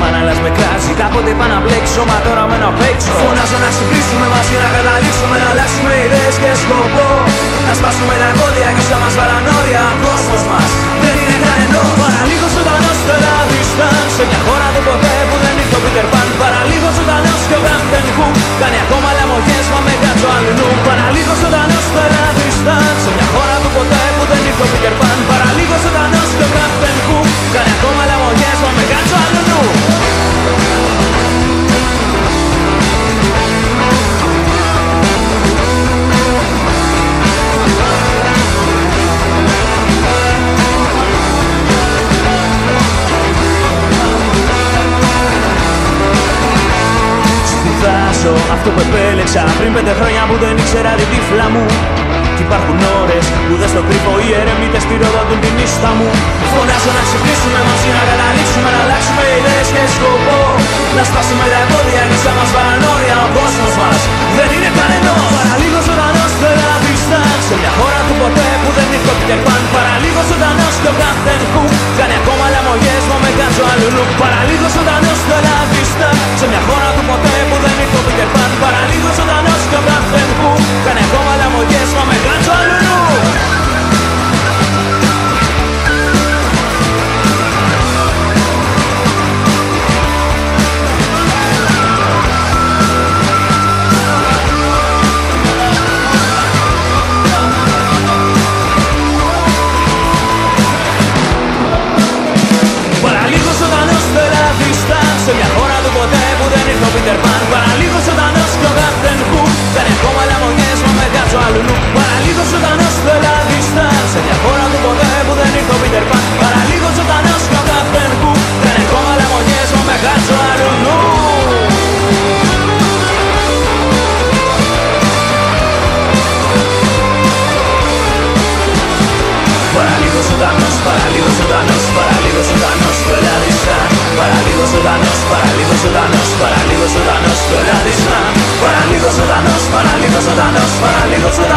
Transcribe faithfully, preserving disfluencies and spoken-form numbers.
Σαν άλλας με κράζει, κάποτε είπα να μπλέξω, μα τώρα μένω απ' έξω. Φωνάζω να ξυπνήσουμε μαζί, να καταλήξουμε, να αλλάξουμε ιδέες και σκοπό. Να σπάσουμε τα εμπόδια και όσα μας παρανόρια. Ο κόσμος μας δεν είναι κανενός. Παραλίγος ζωντανός τελαβιστάν, σε μια χώρα του ποτέ που δεν ήρθε ο Πίτερ Παν. Παραλίγος ζωντανός και ο Captain Hook κάνει ακόμα λαμογές, μα με κάτσο αλλού. Παραλίγος ζωντανός τελαβιστάν, σε μια χώρα του ποτέ που δεν ήρθε ο Πίτερ Παν. Παραλίγος ζωντανός και ο Captain Hook κάνει ακόμα λαμογές, μα με κάτσο αλλού. Αυτό που επέλεξα πριν πέντε χρόνια που δεν ήξερα την τύφλα μου. Κι υπάρχουν ώρες που δεν στο κρύβω, οι ερεμίτες πυροδοτούν την ίστα μου. Φωνάζω να ξυπνήσουμε μαζί, να καταλήξουμε, να αλλάξουμε ιδέες και σκοπό. Να σπάσουμε τα εμπόδια και σαν μας παρανόρια. Ο κόσμος μας δεν είναι κανενός. Παραλίγος ζωντανός τελαβιστάν, σε μια χώρα του ποτέ που δεν ήρθε ο Πίτερ Παν. Παραλίγος ζωντανός και ο Captain Hook κάνει ακόμα λαμογές, μα με κάτσο αλλού. Παραλίγος ζωντανός τελαβιστάν, σε μια χώρα του ποτέ που δεν ήρθε ο Πίτερ Παν. Παραλίγος ζωντανός και ο Captain Hook κάνει ακόμα λαμογές, μα με κάτσο αλλού. Σε μια χώρα του ποτέ που δεν ήρθε ο Πίτερ Παν. Παραλίγος ζωντανός και ο Captain Hook κάνει ακόμα λαμογές, μα με κάτσο αλλού. Παραλίγος ζωντανός τελαβιστάν, σε μια χώρα του ποτέ που δεν ήρθε ο Πίτερ Παν. Παραλίγος ζωντανός και ο Captain Hook κάνει ακόμα λαμογές, μα με κάτσο αλλού. Παραλίγος ζωντανός, παραλίγος ζωντανός, παραλίγος ζωντανός τελαβιστάν. Παραλίγος ζωντανός, παραλίγος ζωντανός, παραλίγος ζωντανός, παραλίγος ζωντανός, παραλίγος ζωντανός, παραλίγος ζωντανός, παραλίγος ζωντανός.